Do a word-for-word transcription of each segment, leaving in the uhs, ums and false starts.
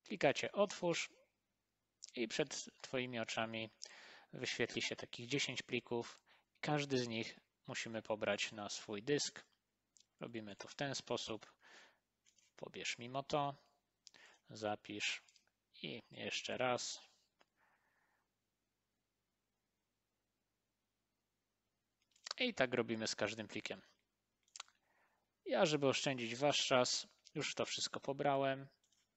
Klikacie otwórz i przed Twoimi oczami wyświetli się takich dziesięć plików. Każdy z nich musimy pobrać na swój dysk. Robimy to w ten sposób. Pobierz mimo to, zapisz i jeszcze raz. I tak robimy z każdym plikiem. Ja, żeby oszczędzić Wasz czas, już to wszystko pobrałem.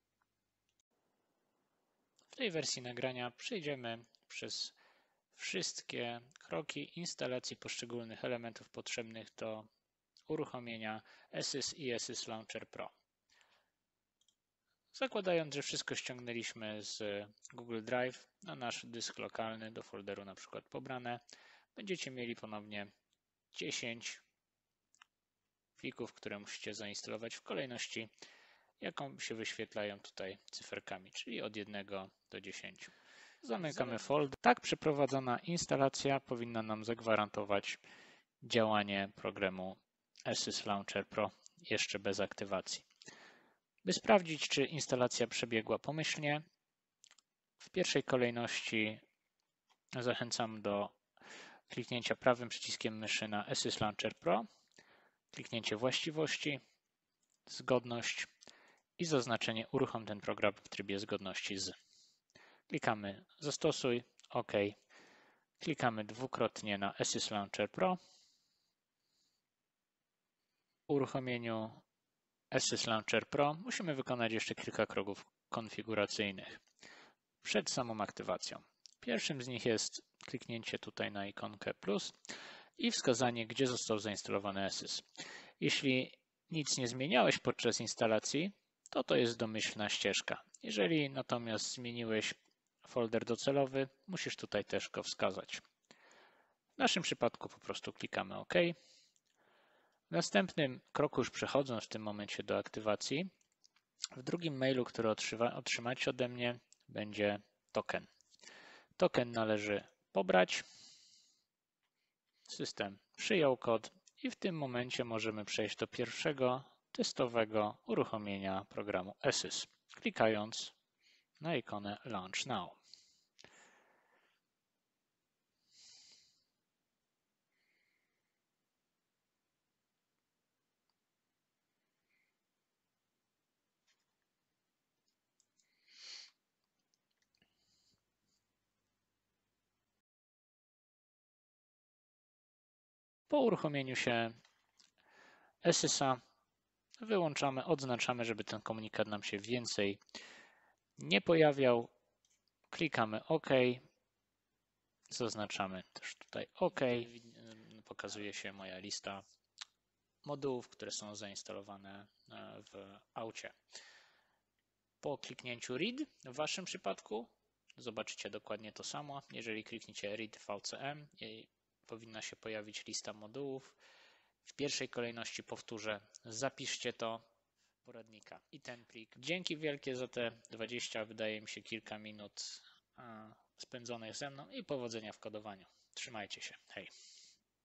W tej wersji nagrania przejdziemy przez wszystkie kroki instalacji poszczególnych elementów potrzebnych do uruchomienia Asys i Asys Launcher Pro. Zakładając, że wszystko ściągnęliśmy z Google Drive na nasz dysk lokalny do folderu na przykład pobrane, będziecie mieli ponownie dziesięć plików, które musicie zainstalować w kolejności, jaką się wyświetlają tutaj cyferkami, czyli od jednego do dziesięciu. Zamykamy folder. Tak przeprowadzona instalacja powinna nam zagwarantować działanie programu Asys Launcher Pro jeszcze bez aktywacji. By sprawdzić, czy instalacja przebiegła pomyślnie, w pierwszej kolejności zachęcam do kliknięcia prawym przyciskiem myszy na Asys Launcher Pro, kliknięcie właściwości, zgodność i zaznaczenie uruchom ten program w trybie zgodności z. Klikamy zastosuj, OK. Klikamy dwukrotnie na Asys Launcher Pro. Po uruchomieniu Asys Launcher Pro musimy wykonać jeszcze kilka kroków konfiguracyjnych przed samą aktywacją. Pierwszym z nich jest kliknięcie tutaj na ikonkę plus i wskazanie, gdzie został zainstalowany Asys. Jeśli nic nie zmieniałeś podczas instalacji, to to jest domyślna ścieżka. Jeżeli natomiast zmieniłeś folder docelowy, musisz tutaj też go wskazać. W naszym przypadku po prostu klikamy OK. W następnym kroku, już przechodząc w tym momencie do aktywacji, w drugim mailu, który otrzymacie ode mnie, będzie token. Token należy pobrać. System przyjął kod i w tym momencie możemy przejść do pierwszego testowego uruchomienia programu Asys, klikając na ikonę Launch Now. Po uruchomieniu się Asysa wyłączamy, odznaczamy, żeby ten komunikat nam się więcej nie pojawiał. Klikamy OK. Zaznaczamy też tutaj OK. Pokazuje się moja lista modułów, które są zainstalowane w aucie. Po kliknięciu Read w Waszym przypadku zobaczycie dokładnie to samo. Jeżeli klikniecie Read V C M, powinna się pojawić lista modułów. W pierwszej kolejności powtórzę, zapiszcie to poradnika i ten plik. Dzięki wielkie za te dwadzieścia, wydaje mi się, kilka minut spędzonych ze mną i powodzenia w kodowaniu. Trzymajcie się. Hej.